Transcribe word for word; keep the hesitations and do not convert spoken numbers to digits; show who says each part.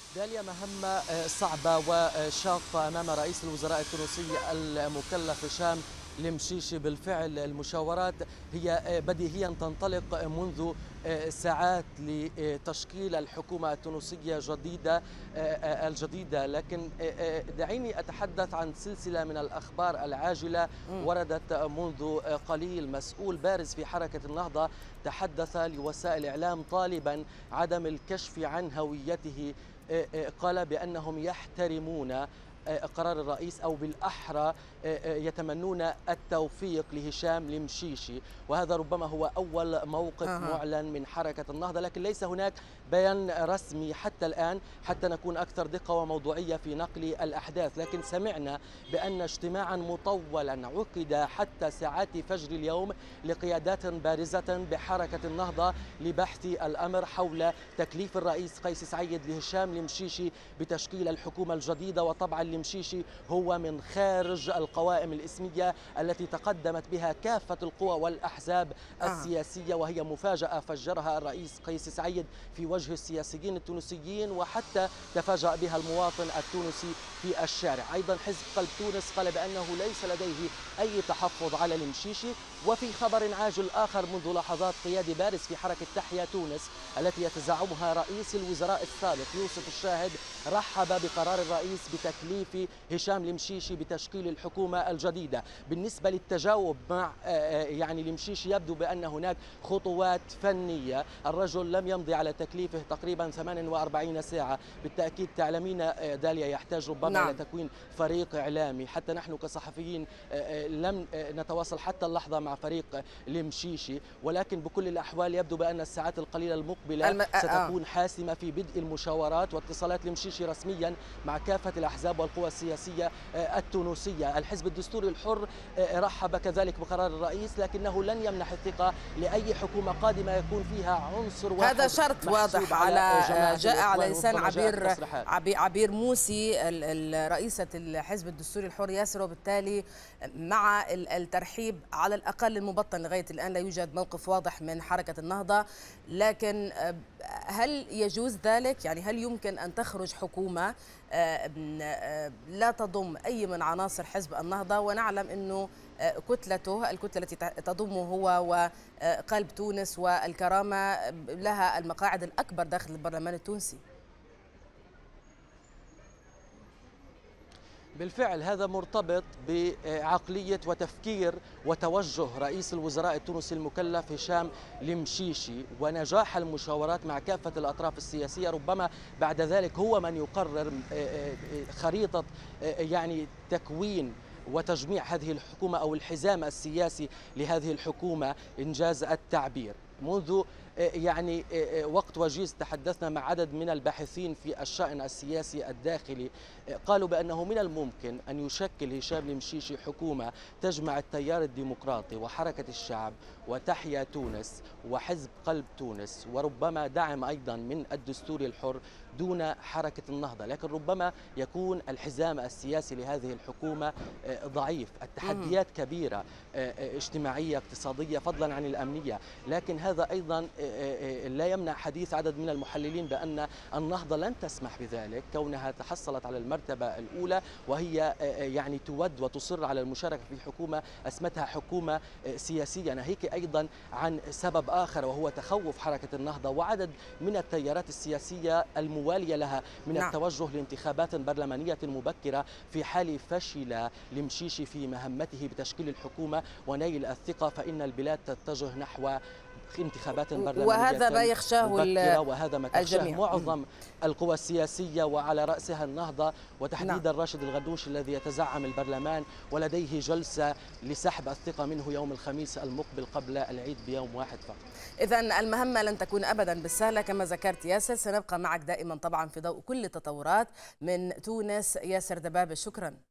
Speaker 1: داليا، مهمة صعبة وشاقة أمام رئيس الوزراء التونسي المكلف هشام المشيشي. بالفعل المشاورات هي بديهيا تنطلق منذ ساعات لتشكيل الحكومة التونسية جديدة الجديدة، لكن دعيني أتحدث عن سلسلة من الأخبار العاجلة وردت منذ قليل. مسؤول بارز في حركة النهضة تحدث لوسائل الإعلام طالبا عدم الكشف عن هويته. قال بأنهم يحترمون قرار الرئيس، أو بالأحرى يتمنون التوفيق لهشام المشيشي، وهذا ربما هو أول موقف أه. معلن من حركة النهضة، لكن ليس هناك بيان رسمي حتى الآن حتى نكون أكثر دقة وموضوعية في نقل الأحداث. لكن سمعنا بأن اجتماعا مطولا عقد حتى ساعات فجر اليوم لقيادات بارزة بحركة النهضة لبحث الأمر حول تكليف الرئيس قيس سعيد لهشام المشيشي بتشكيل الحكومة الجديدة. وطبعا المشيشي هو من خارج القوائم الإسمية التي تقدمت بها كافة القوى والأحزاب السياسية، وهي مفاجأة فجرها الرئيس قيس سعيد في وجه السياسيين التونسيين، وحتى تفاجأ بها المواطن التونسي في الشارع. أيضا حزب قلب تونس قال بأنه ليس لديه أي تحفظ على المشيشي. وفي خبر عاجل آخر، منذ لحظات قيادي بارز في حركة تحيا تونس التي يتزعمها رئيس الوزراء السابق يوسف الشاهد رحب بقرار الرئيس بتكليف هشام المشيشي بتشكيل الحكومة الجديدة. بالنسبة للتجاوب مع يعني المشيشي، يبدو بأن هناك خطوات فنية. الرجل لم يمضي على تكليفه تقريبا ثمانية وأربعين ساعة. بالتأكيد تعلمين داليا يحتاج ربما نعم. إلى تكوين فريق إعلامي. حتى نحن كصحفيين لم نتواصل حتى اللحظة مع فريق المشيشي، ولكن بكل الأحوال يبدو بأن الساعات القليلة المقبلة الم... ستكون حاسمة في بدء المشاورات واتصالات المشيشي رسميا مع كافة الأحزاب والقوى السياسية التونسية. الحزب الدستوري الحر رحب كذلك بقرار الرئيس، لكنه لن يمنح الثقة لأي حكومة قادمة يكون فيها عنصر واحد.
Speaker 2: هذا شرط واضح على جاء على لسان عبير عبير موسي رئيسة الحزب الدستوري الحر ياسر، وبالتالي مع الترحيب على الأقل المبطن لغاية الآن لا يوجد موقف واضح من حركة النهضة. لكن هل يجوز ذلك؟ يعني هل يمكن أن تخرج حكومة لا تضم أي من عناصر حزب النهضة، ونعلم أنه كتلته الكتلة التي تضمه هو وقلب تونس والكرامة لها المقاعد الأكبر داخل البرلمان التونسي؟
Speaker 1: بالفعل هذا مرتبط بعقلية وتفكير وتوجه رئيس الوزراء التونسي المكلف هشام المشيشي، ونجاح المشاورات مع كافة الأطراف السياسية ربما بعد ذلك هو من يقرر خريطة يعني تكوين وتجميع هذه الحكومة أو الحزام السياسي لهذه الحكومة إنجاز التعبير. منذ يعني وقت وجيز تحدثنا مع عدد من الباحثين في الشأن السياسي الداخلي، قالوا بأنه من الممكن أن يشكل هشام المشيشي حكومة تجمع التيار الديمقراطي وحركة الشعب وتحيا تونس وحزب قلب تونس، وربما دعم أيضا من الدستوري الحر دون حركة النهضة. لكن ربما يكون الحزام السياسي لهذه الحكومة ضعيف. التحديات كبيرة، اجتماعية اقتصادية فضلا عن الأمنية. لكن هذا أيضا لا يمنع حديث عدد من المحللين بأن النهضة لن تسمح بذلك، كونها تحصلت على المرتبة الأولى وهي يعني تود وتصر على المشاركة في حكومة اسمتها حكومة سياسية. ناهيك أيضا عن سبب آخر وهو تخوف حركة النهضة وعدد من التيارات السياسية الموالية لها من نعم. التوجه لانتخابات برلمانية مبكرة في حال فشل المشيشي في مهمته بتشكيل الحكومة ونيل الثقة، فإن البلاد تتجه نحو انتخابات برلمانية
Speaker 2: وهذا ما يخشاه
Speaker 1: وهذا ما تخشاه معظم القوى السياسية وعلى رأسها النهضة، وتحديدا نعم. راشد الغنوش الذي يتزعم البرلمان ولديه جلسة لسحب الثقة منه يوم الخميس المقبل قبل العيد بيوم واحد فقط.
Speaker 2: إذن المهمة لن تكون أبدا بالسهلة كما ذكرت ياسر. سنبقى معك دائما طبعا في ضوء كل التطورات من تونس. ياسر دبابة، شكرا.